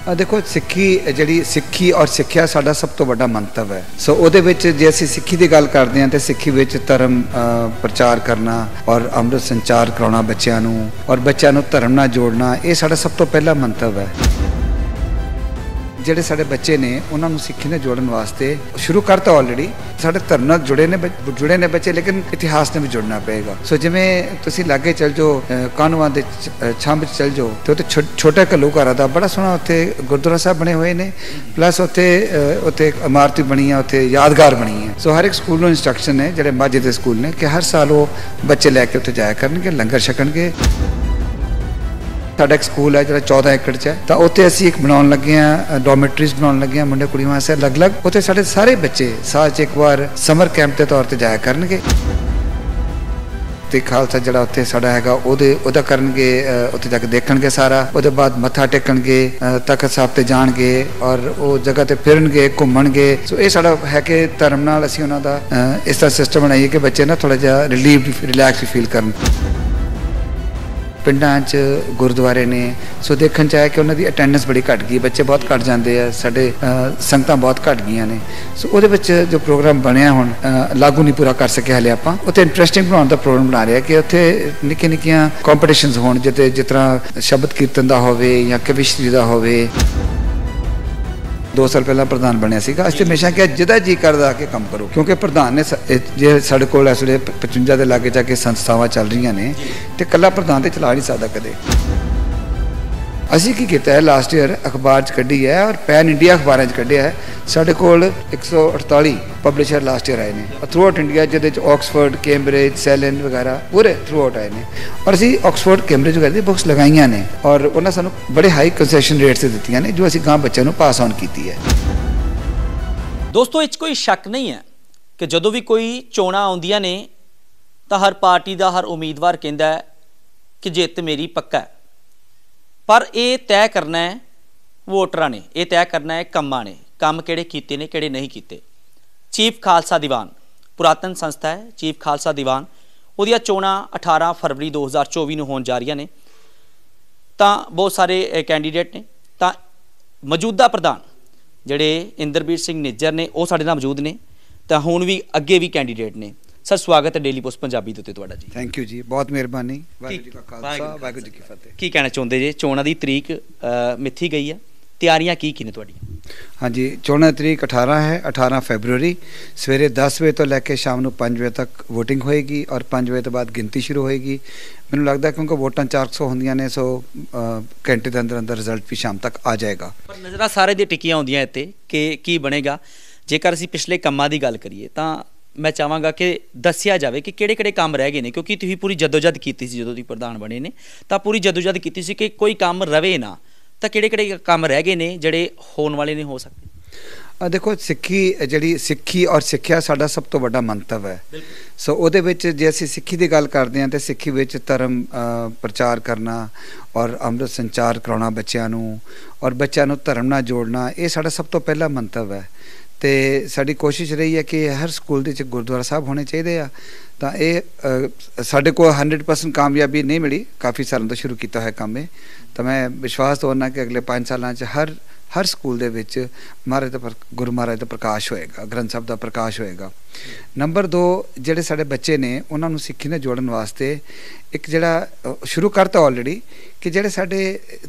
देखो सिक्खी जी सिक्खी और सिक्ख्या साडा सब तो बड़ा मंतव है। सो ਉਹਦੇ ਵਿੱਚ ਜੇ ਅਸੀਂ ਸਿੱਖੀ ਦੀ ਗੱਲ ਕਰਦੇ ਹਾਂ ਤੇ ਸਿੱਖੀ ਵਿੱਚ ਧਰਮ ਪ੍ਰਚਾਰ ਕਰਨਾ ਔਰ ਅੰਮ੍ਰਿਤ ਸੰਚਾਰ ਕਰਾਉਣਾ ਬੱਚਿਆਂ ਨੂੰ ਔਰ ਬੱਚਿਆਂ ਨੂੰ ਧਰਮ ਨਾਲ ਜੋੜਨਾ ਇਹ ਸਾਡਾ ਸਭ ਤੋਂ ਪਹਿਲਾ ਮੰਤਵ ਹੈ। ਜਿਹੜੇ ਸਾਡੇ ਬੱਚੇ ਨੇ ਉਹਨਾਂ ਨੂੰ ਸਿੱਖੀ ਨਾਲ ਜੋੜਨ ਵਾਸਤੇ ਸ਼ੁਰੂ ਕਰਤਾ ਆਲਰੇਡੀ ਸਾਡੇ ਧਰਮ ਨਾਲ ਜੁੜੇ ਨੇ ਬੱਚੇ ਲੇਕਿਨ ਇਤਿਹਾਸ ਨਾਲ ਵੀ ਜੁੜਨਾ ਪਏਗਾ। ਸੋ ਜਿਵੇਂ ਤੁਸੀਂ ਲਾਗੇ ਚੱਲ ਜਾਓ ਕਾਨੂੰਆਂ ਦੇ ਛੰਭ ਚੱਲ ਜਾਓ ਤੇ ਉੱਥੇ ਛੋਟਾ ਘੱਲੂਘਾਰਾ ਦਾ ਬੜਾ ਸੋਹਣਾ ਉੱਥੇ ਗੁਰਦੁਆਰਾ ਸਾਹਿਬ ਬਣੇ ਹੋਏ ਨੇ ਪਲੱਸ ਉੱਥੇ ਇਮਾਰਤ ਬਣੀ ਹੈ ਉੱਥੇ ਯਾਦਗਾਰ ਬਣੀ ਹੈ। ਸੋ ਹਰ ਇੱਕ ਸਕੂਲ ਨੂੰ ਇੰਸਟਰਕਸ਼ਨ ਨੇ ਜਿਹੜੇ ਮਾਝੇ ਦੇ ਸਕੂਲ ਨੇ ਕਿ ਹਰ ਸਾਲ ਉਹ ਬੱਚੇ ਲੈ ਕੇ ਉੱਥੇ ਜਾਇਆ ਕਰਨਗੇ ਲੰਗਰ ਛਕਣਗੇ। साडा एक स्कूल है जो 14 एकड़ च है तो उत्थे असीं एक बनाउण लगे हाँ डॉर्मेटरीज बनाउण लगे हाँ मुंडे कुड़ियां वास्ते अलग अलग उत्थे साडे सारे बच्चे साल च एक बार समर कैंप के तौर पर जाया करनगे ते खालसा जिहड़ा उत्थे साडा हैगा ओहदा करनगे उत्थे जाके देखणगे सारा ओहदे बाद मत्था टेकणगे तख्त साहब ते जाणगे और वो जगह ते फिरनगे घुम्मणगे। सो ये साडा है कि धर्म नाल असीं उहनां दा इस तरह सिस्टम बनाइए कि बच्चे ना थोड़ा जिहा रिलैक्स फील करन। पिंडां च गुरुद्वारे ने सो देखण च आया कि उन्हां दी अटेंडेंस बड़ी घट गई बच्चे बहुत घट जाते हैं साडे संगतां बहुत घट गई ने। सो उहदे विच जो प्रोग्राम बनया हुण लागू नहीं पूरा कर सके हाले आपां उत्थे इंटरस्टिंग बनाउण दा प्रोग्राम बना रहे कि उत्थे निक्के निक्कियां कॉम्पीटिशनस होण जिस तरह शब्द कीर्तन दा होवे या कविश्री दा होवे। 2 साल पहला प्रधान बनया सीगा असीं हमेशा कि जिदा जी करदा के काम करो क्योंकि प्रधान ने जे साडे कोल इस वेले 55 दे लागे जाके संस्थावां चल रही ने ते कल्ला प्रधान ते चला नहीं सकदा कदे। असीं की कीता है लास्ट ईयर अखबार च कड्ढी है और पैन इंडिया अखबारां च कड्ढिया है साडे कोल 148 पब्लिशर लास्ट ईयर आए ने थ्रू आउट इंडिया जिहदे च ऑक्सफोर्ड कैम्ब्रिज सैलन वगैरह पूरे थ्रू आउट आए ने और असीं ऑक्सफोर्ड कैम्ब्रिज वगैरह दी बुक्स लगाईयां ने और उन्हां सानूं बड़े हाई कंसैशन रेट्स ते दित्तियां ने जो असीं गांव बच्चों नूं पास ऑन कीती है। दोस्तों इस कोई शक नहीं है कि जदों भी कोई चोणां आउंदियां ने तां हर पार्टी दा हर उम्मीदवार कहंदा है कि जित मेरी पक्का है पर यह तय करना है वोटरां ने यह तय करना है कामां ने काम किहड़े कीते ने किहड़े नहीं कीते। चीफ खालसा दीवान पुरातन संस्था है चीफ खालसा दीवान उहदियां चोणां 18 फरवरी 2024 नूं होण जा रहीआं ने तां बहुत सारे कैंडीडेट ने तां मौजूदा प्रधान जिहड़े इंद्रबीर सिंह निज्जर ने वो साडे नाल मौजूद ने तां हुण भी अगे भी कैंडीडेट ने। सर स्वागत है डेली पोस्ट पंजाबी दे उत्ते तुहाडा जी। थैंक यू जी बहुत मेहरबानी वाहिगुरू जी का खालसा वाहिगुरू जी की फतेह। की कहना चाहुंदे जे चोणां दी तरीक मिथी गई है तैयारियां की ने तुहाडीआं? हाँ जी चोणां तरीक 18 है 18 फरवरी सवेरे 10 बजे तो लैके शाम नूं 5 बजे तक वोटिंग होएगी और 5 बजे तो बाद गिनती शुरू होएगी। मैनूं लगदा क्योंकि वोटां 400 होंदियां ने सो घंटे के अंदर अंदर रिजल्ट भी शाम तक आ जाएगा। पर नज़रां सारे दी टिकियां होंदियां इत्ते कि की बनेगा। जेकर असीं पिछले कामां दी गल करिए तां मैं चाहांगा कि दस्सिया जाए कि किहड़े काम रह गए ने क्योंकि तुसीं पूरी जदोजहद कीती सी जदों तुसीं प्रधान बने ने तां पूरी जदोजहद कीती सी कि कोई काम रवे ना तां किहड़े काम रह गए ने जिहड़े होण वाले नहीं हो सकते। देखो सिक्खी जी सिक्खी और सिक्ख्या साडा सब तो बड़ा मंतव है। सो ਉਹਦੇ ਵਿੱਚ ਜੇ ਅਸੀਂ ਸਿੱਖੀ ਦੀ ਗੱਲ ਕਰਦੇ ਹਾਂ ਤੇ ਸਿੱਖੀ ਵਿੱਚ ਧਰਮ ਪ੍ਰਚਾਰ ਕਰਨਾ ਔਰ ਅੰਮ੍ਰਿਤ ਸੰਚਾਰ ਕਰਾਉਣਾ ਬੱਚਿਆਂ ਨੂੰ ਔਰ ਬੱਚਿਆਂ ਨੂੰ ਧਰਮ ਨਾਲ ਜੋੜਨਾ ਇਹ ਸਾਡਾ ਸਭ ਤੋਂ ਪਹਿਲਾ ਮੰਤਵ ਹੈ। तो साड़ी कोशिश रही है कि हर स्कूल के गुरुद्वारा साहब होने चाहिए आ तो ये साढ़े को 100% कामयाबी नहीं मिली काफ़ी सालों तो शुरू किया है काम तो मैं विश्वास तोड़ना कि अगले 5 सालों हर स्कूल दे विच महाराज दा गुरु महाराज का प्रकाश होएगा ग्रंथ साहब का प्रकाश होएगा। नंबर 2 जिहड़े साडे बच्चे ने उन्हां नूं सिक्खी नाल जोड़न वास्ते एक जिहड़ा शुरू करता ऑलरेडी कि जिहड़े साडे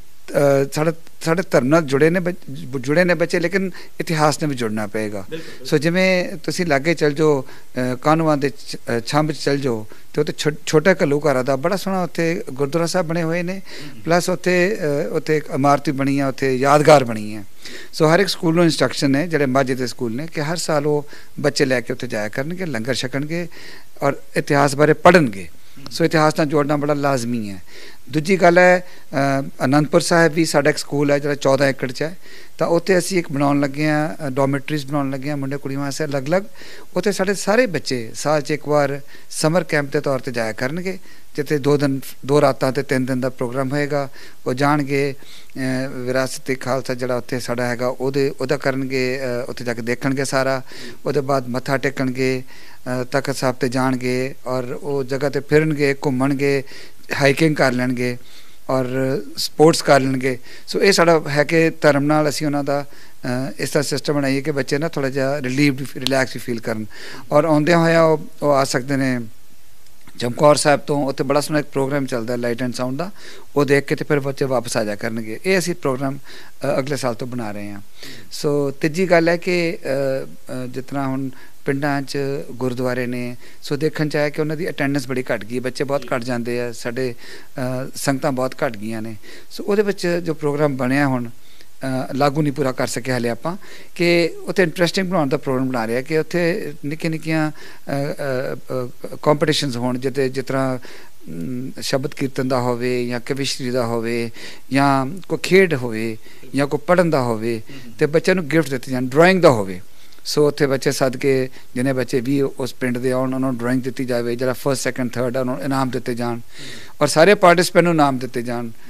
साढ़े धर्म नाल जुड़े ने बच्चे लेकिन इतिहास ने भी जुड़ना पएगा। सो जिमें तुसीं लागे चल जाओ कानूआं दे छंभ चल जाओ तो उत्थे छोटा घल्लूघारा दा बड़ा सोहना उत्थे गुरुद्वारा साहब बने हुए ने प्लस उत्थे इमारत बनी है उत्थे यादगार बनी है। सो हर एक स्कूल नूं इंस्ट्रक्शन है जिहड़े माझे दे स्कूल ने कि हर साल वो बच्चे लैके उत्थे जाया करनगे लंगर छकणगे और इतिहास बारे पढ़नगे। सो इतिहास नाल जोड़ना बड़ा लाजमी है। दूजी गल है आनंदपुर साहिब भी साडा एक स्कूल है जो 14 एकड़ च है तो उत्थे असीं एक बनाउण लगे हाँ डॉर्मेटरीज बनाउण लगे हाँ मुंडे कुड़ियां वास्ते अलग अलग उत्थे साडे सारे बच्चे साल च एक बार समर कैंप के तौर पर जाया करनगे जिथे 2 दिन 2 रातां ते 3 दिन का प्रोग्राम होएगा। वो जाणगे विरासत खालसा जिहड़ा उत्थे साडा हैगा ओहदा करनगे उत्थे जाके देखणगे सारा उहदे बाद मत्था टेकणगे तख्त साहब ते जाणगे और वो जगह ते फिरनगे घुम्मणगे हाइकिंग कर लैणगे ਔਰ ਸਪੋਰਟਸ ਕਰ ਲੈਣਗੇ। ਸੋ ਇਹ ਸਾਡਾ ਹੈ ਕਿ ਧਰਮ ਨਾਲ ਅਸੀਂ ਉਹਨਾਂ ਦਾ ਇਸ ਤਰ੍ਹਾਂ ਸਿਸਟਮ ਬਣਾਈਏ ਕਿ ਬੱਚੇ ਨਾ ਥੋੜ੍ਹਾ ਜਿਹਾ ਰਿਲੀਵਡ ਰਿਲੈਕਸ ਵੀ ਫੀਲ ਕਰਨ। ਔਰ ਆਉਂਦਿਆਂ ਹੋਇਆ ਉਹ ਆ ਸਕਦੇ ਨੇ ਚਮਕੌਰ ਸਾਹਿਬ ਤੋਂ, ਉੱਥੇ ਬੜਾ ਸੋਹਣਾ ਇੱਕ ਪ੍ਰੋਗਰਾਮ ਚੱਲਦਾ ਲਾਈਟ ਐਂਡ ਸਾਊਂਡ ਦਾ, ਉਹ ਦੇਖ ਕੇ ਤੇ ਫਿਰ ਬੱਚੇ ਵਾਪਸ ਆ ਜਾ ਕਰਨਗੇ। ਇਹ ਅਸੀਂ ਪ੍ਰੋਗਰਾਮ ਅਗਲੇ ਸਾਲ ਤੋਂ ਬਣਾ ਰਹੇ ਹਾਂ। ਸੋ ਤੀਜੀ ਗੱਲ ਹੈ ਕਿ ਜਿਸ ਤਰ੍ਹਾਂ ਹੁਣ ਪਿੰਡਾਂ 'ਚ ਗੁਰਦੁਆਰੇ ਨੇ, ਸੋ ਦੇਖਣ 'ਚ ਆਇਆ ਕਿ ਉਹਨਾਂ ਦੀ ਅਟੈਂਡੈਂਸ ਬੜੀ ਘੱਟ ਗਈ, ਬੱਚੇ ਬਹੁਤ ਘੱਟ ਜਾਂਦੇ ਆ, ਸਾਡੇ ਸੰਗਤਾਂ ਬਹੁਤ ਘੱਟ ਗਈਆਂ ਨੇ। ਸੋ ਉਹਦੇ ਵਿੱਚ ਜੋ ਪ੍ਰੋਗਰਾਮ ਬਣਿਆ ਹੁਣ ਲਾਗੂ ਨਹੀਂ ਪੂਰਾ ਕਰ ਸਕੇ ਹਾਲੇ ਆਪਾਂ, ਕਿ ਉੱਥੇ ਇੰਟਰਸਟਿੰਗ ਬਣਾਉਣ ਦਾ ਪ੍ਰੋਗਰਾਮ ਬਣਾ ਰਿਹਾ ਕਿ ਉੱਥੇ ਨਿੱਕੀਆਂ ਨਿੱਕੀਆਂ ਕੰਪੀਟੀਸ਼ਨਸ ਹੋਣ, ਜਿਸ ਤਰ੍ਹਾਂ ਸ਼ਬਦ ਕੀਰਤਨ ਦਾ ਹੋਵੇ ਜਾਂ ਕਵਿਸ਼ਰੀ ਦਾ ਹੋਵੇ ਜਾਂ ਕੋਈ ਖੇਡ ਹੋਵੇ ਜਾਂ ਕੋਈ ਪੜ੍ਹਨ ਦਾ ਹੋਵੇ, ਅਤੇ ਬੱਚਿਆਂ ਨੂੰ ਗਿਫਟ ਦਿੱਤੇ ਜਾਣ, ਡਰਾਇੰਗ ਦਾ ਹੋਵੇ। ਸੋ ਉੱਥੇ ਬੱਚੇ ਸੱਦ ਕੇ ਜਿਹਨੇ ਬੱਚੇ ਵੀ ਉਸ ਪਿੰਡ ਦੇ ਆਉਣ, ਉਹਨਾਂ ਨੂੰ ਡਰਾਇੰਗ ਦਿੱਤੀ ਜਾਵੇ, ਜਿਹੜਾ ਫਸਟ ਸੈਕਿੰਡ ਥਰਡ ਆ ਉਹਨਾਂ ਨੂੰ ਇਨਾਮ ਦਿੱਤੇ ਜਾਣ, ਔਰ ਸਾਰੇ ਪਾਰਟੀਸਪੈਂਟ ਨੂੰ ਇਨਾਮ ਦਿੱਤੇ ਜਾਣ।